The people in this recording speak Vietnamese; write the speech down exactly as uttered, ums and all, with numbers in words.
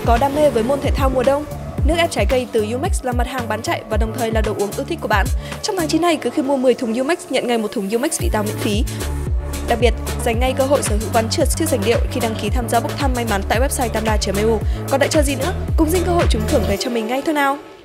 có đam mê với môn thể thao mùa đông? Nước ép trái cây từ Umax là mặt hàng bán chạy và đồng thời là đồ uống yêu thích của bạn. Trong tháng chín này, cứ khi mua mười thùng Umax nhận ngay một thùng Umax vị táo miễn phí. Đặc biệt, giành ngay cơ hội sở hữu ván trượt siêu sành điệu khi đăng ký tham gia bốc thăm may mắn tại website tamda chấm e u. Còn đợi chờ gì nữa? Cùng giành cơ hội trúng thưởng về cho mình ngay thôi nào!